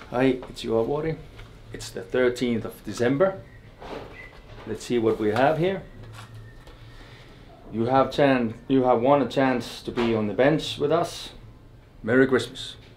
Hi, it's your Wari. It's the 13th of December. Let's see what we have here. You have won a chance to be on the bench with us. Merry Christmas.